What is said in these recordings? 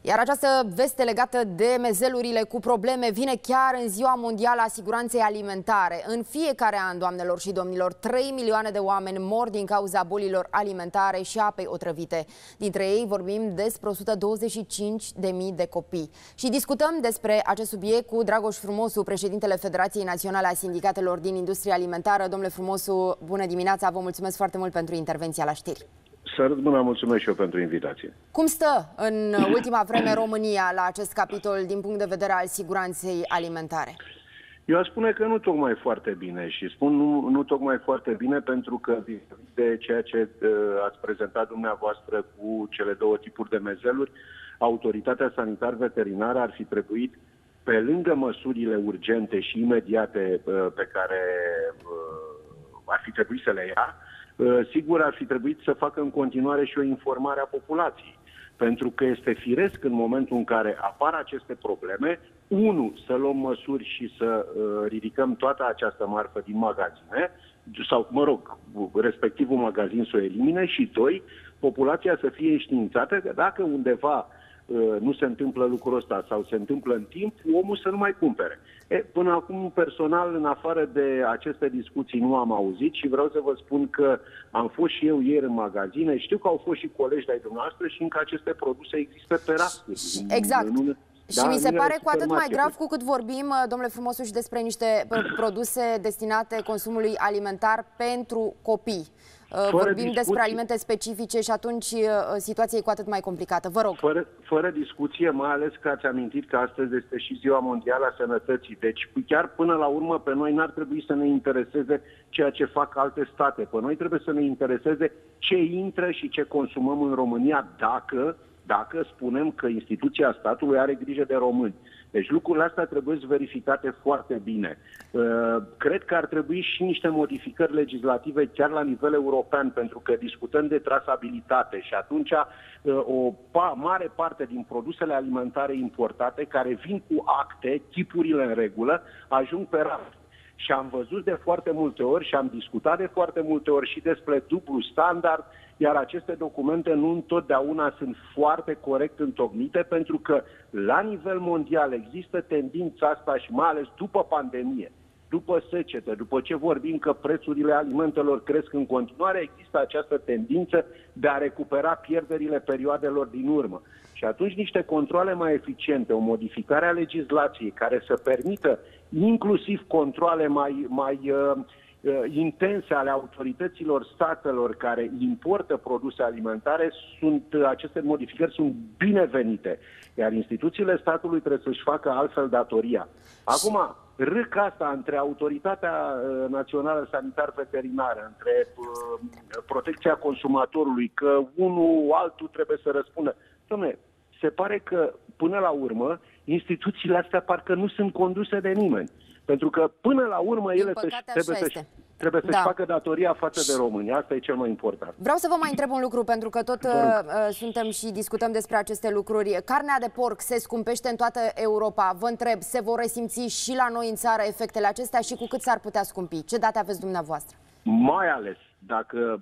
Iar această veste legată de mezelurile cu probleme vine chiar în Ziua Mondială a Siguranței Alimentare. În fiecare an, doamnelor și domnilor, 3 milioane de oameni mor din cauza bolilor alimentare și apei otrăvite. Dintre ei vorbim despre 125.000 de copii. Și discutăm despre acest subiect cu Dragoș Frumosu, președintele Federației Naționale a Sindicatelor din Industria Alimentară. Domnule Frumosu, bună dimineața, vă mulțumesc foarte mult pentru intervenția la știri. Să rămână, mulțumesc și eu pentru invitație. Cum stă în ultima vreme România la acest capitol din punct de vedere al siguranței alimentare? Eu aș spune că nu tocmai foarte bine și spun nu tocmai foarte bine pentru că de ceea ce ați prezentat dumneavoastră cu cele două tipuri de mezeluri, Autoritatea Sanitar-Veterinară ar fi trebuit, pe lângă măsurile urgente și imediate pe care ar fi trebuit să le ia, sigur ar fi trebuit să facă în continuare și o informare a populației. Pentru că este firesc în momentul în care apar aceste probleme, unu, să luăm măsuri și să ridicăm toată această marfă din magazine, sau, mă rog, respectivul magazin să o elimine, și doi, populația să fie înștiințată că dacă undeva nu se întâmplă lucrul ăsta sau se întâmplă în timp, omul să nu mai cumpere. Până acum, personal, în afară de aceste discuții, nu am auzit și vreau să vă spun că am fost și eu ieri în magazine, știu că au fost și colegi de-ai dumneavoastră și încă aceste produse există pe rafturi. Exact. Și mi se pare cu atât mai grav cu cât vorbim, domnule Frumosu, și despre niște produse destinate consumului alimentar pentru copii. Vorbim despre alimente specifice și atunci situația e cu atât mai complicată. Vă rog. Fără discuție, mai ales că ați amintit că astăzi este și Ziua Mondială a Sănătății. Deci chiar până la urmă pe noi n-ar trebui să ne intereseze ceea ce fac alte state. Pe noi trebuie să ne intereseze ce intră și ce consumăm în România dacă spunem că instituția statului are grijă de români. Deci lucrurile astea trebuie verificate foarte bine. Cred că ar trebui și niște modificări legislative chiar la nivel european, pentru că discutăm de trasabilitate și atunci o mare parte din produsele alimentare importate care vin cu acte, chipurile în regulă, ajung pe raft. Și am văzut de foarte multe ori și am discutat de foarte multe ori și despre dublu standard, iar aceste documente nu întotdeauna sunt foarte corect întocmite, pentru că la nivel mondial există tendința asta și mai ales după pandemie, după secetă, după ce vorbim că prețurile alimentelor cresc în continuare, există această tendință de a recupera pierderile perioadelor din urmă. Și atunci niște controale mai eficiente, o modificare a legislației care să permită inclusiv controale mai intense ale autorităților statelor care importă produse alimentare, aceste modificări sunt binevenite. Iar instituțiile statului trebuie să-și facă altfel datoria. Acum, râca asta între Autoritatea Națională Sanitar-Veterinară, între protecția consumatorului, că unul altul trebuie să răspundă. Dom'le, se pare că, până la urmă, instituțiile astea parcă nu sunt conduse de nimeni. Pentru că, până la urmă, ele trebuie să-și facă datoria față de români. Asta e cel mai important. Vreau să vă mai întreb un lucru, pentru că tot suntem și discutăm despre aceste lucruri. Carnea de porc se scumpește în toată Europa. Vă întreb, se vor resimți și la noi în țară efectele acestea și cu cât s-ar putea scumpi? Ce date aveți dumneavoastră? Mai ales dacă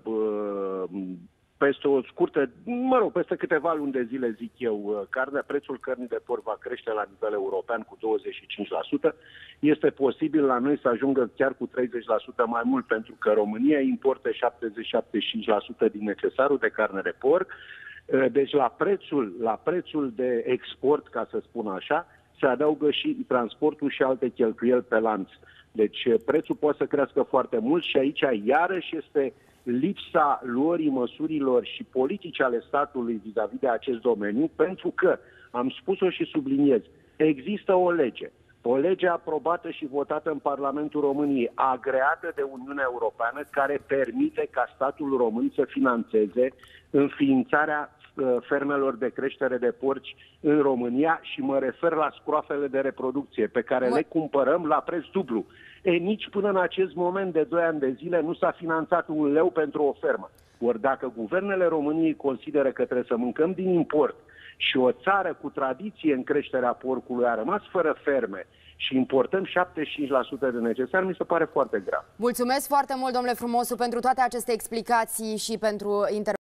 peste o scurtă, peste câteva luni de zile, zic eu, prețul cărnii de porc va crește la nivel european cu 25%. Este posibil la noi să ajungă chiar cu 30% mai mult, pentru că România importă 70-75% din necesarul de carne de porc. Deci la prețul de export, ca să spun așa, se adaugă și transportul și alte cheltuieli pe lanț. Deci prețul poate să crească foarte mult și aici iarăși este lipsa luării măsurilor și politici ale statului vis-a-vis de acest domeniu, pentru că, am spus-o și subliniez, există o lege aprobată și votată în Parlamentul României, agreată de Uniunea Europeană, care permite ca statul român să finanțeze înființarea fermelor de creștere de porci în România și mă refer la scroafele de reproducție, pe care le cumpărăm la preț dublu. Nici până în acest moment de 2 ani de zile nu s-a finanțat un leu pentru o fermă. Ori dacă guvernele României consideră că trebuie să mâncăm din import și o țară cu tradiție în creșterea porcului a rămas fără ferme și importăm 75% de necesar, mi se pare foarte grav. Mulțumesc foarte mult, domnule Frumosu, pentru toate aceste explicații și pentru intervenție.